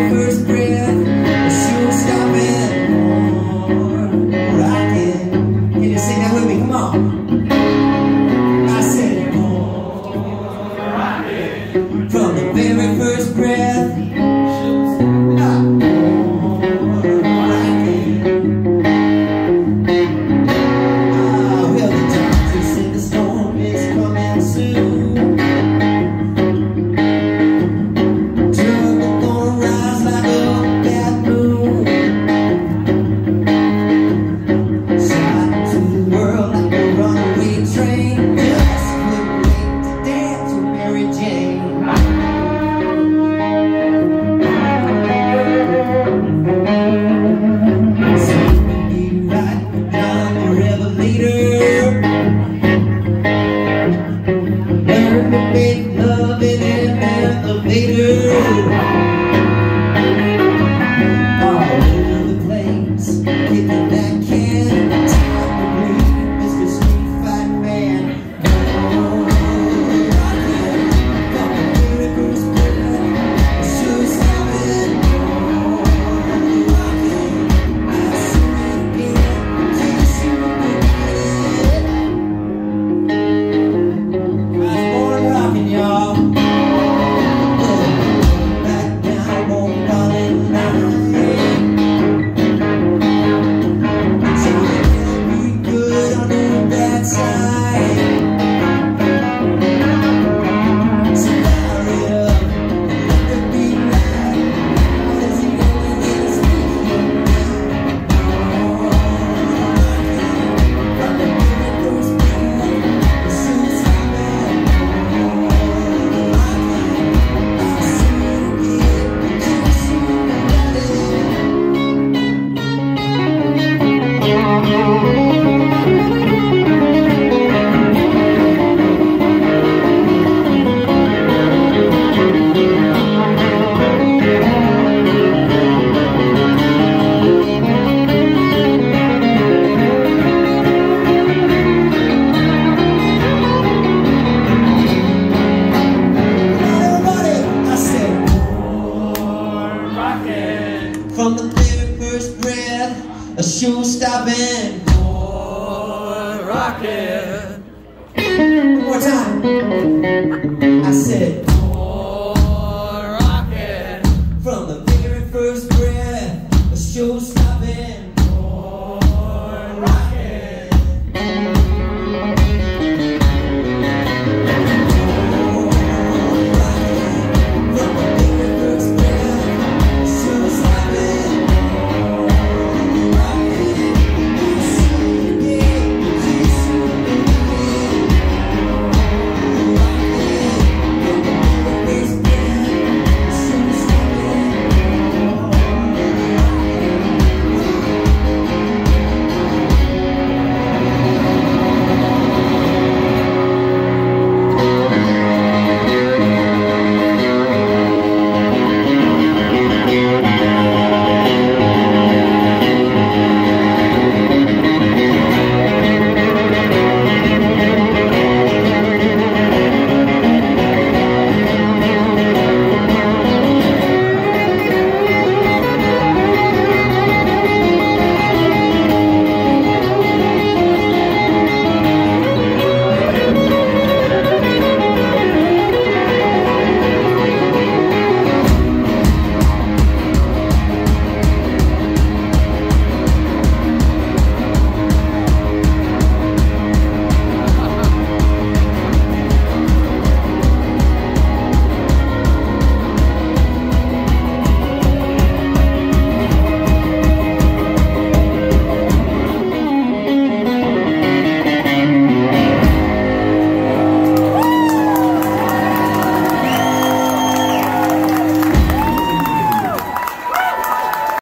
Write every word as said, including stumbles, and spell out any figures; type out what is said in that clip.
first breath, the shoe stopping, born rockin'. Can you sing that with me? Come on. I said, born rockin'. From the very first breath, ah, born rockin'. Ah, well, the doctor said the storm is coming soon. Make love in an elevator. All over the place, kicking that can. Time to breathe, Mister Street Fight Man. Born rockin', from the very first breath, the shoe stopping. Born rockin', I see it again, can't see it. Born rockin', y'all. Back down, won't fall in line. Trying to be good on the bad side. So fire it up and let the beat ride. What is he gonna get us thinking now? Born rockin', from the very first breath, the shoe stopping. From the very first breath, a shoe stopping, born rockin'. One more time. I said,